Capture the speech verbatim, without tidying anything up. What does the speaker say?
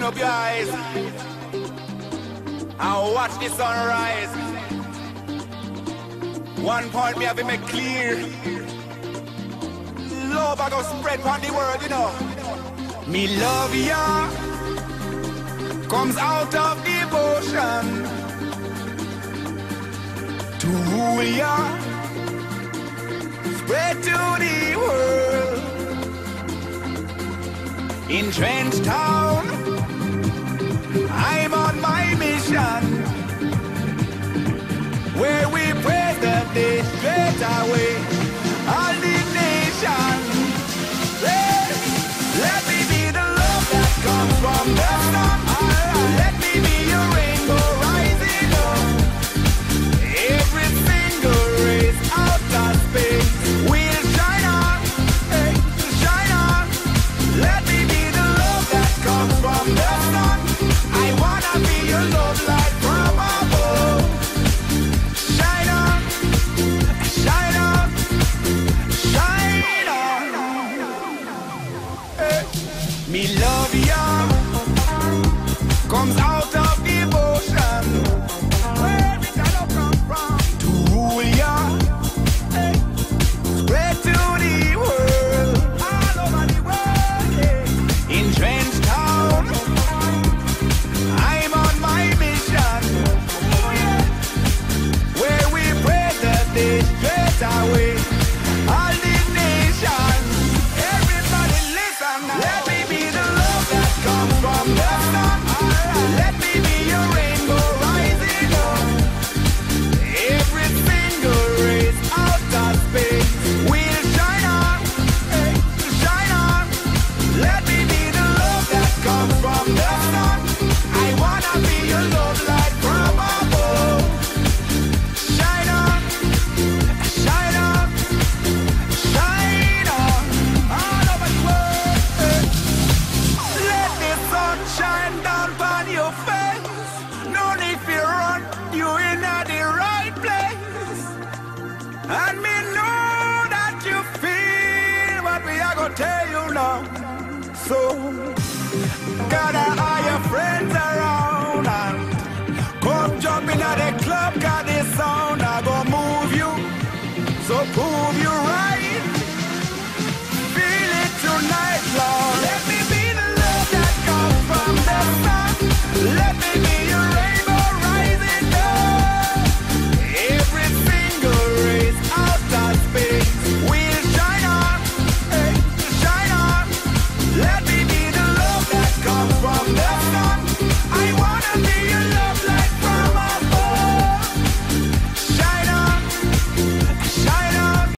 up your eyes and watch the sunrise. One point me have to make clear. Love I go spread on the world, you know. Me love ya comes out of devotion to rule ya, spread to the world. In Trench Town, I'm on my mission, where we praise the day straight away, all the nation. Let, let me be the love that comes from the sun. Let me be your rainbow rising up. Every single race out of space will shine on, hey, shine on. Let me be the love that comes from the sun. I wanna be your love light from above. Shine on, shine on, shine on. Hey. Me love ya comes out of devotion, where it all come from, to rule ya, hey, spread to the world, all over the world, hey. In Trench Town, I'm on my mission, oh yeah, where we pray the day straight away, all the nation. Everybody listen, let me be the love that comes from the sun. Let me be your rainbow rising up. Every single race out of space will shine on, hey, shine on. Let me be the love that comes from the sun. I wanna be your love light from above. Shine on, shine on, shine on, all over the world. Hey. Let the sun shine down on your face. No need to run, you in at the right place. And me know that you feel what we are gonna tell you now. So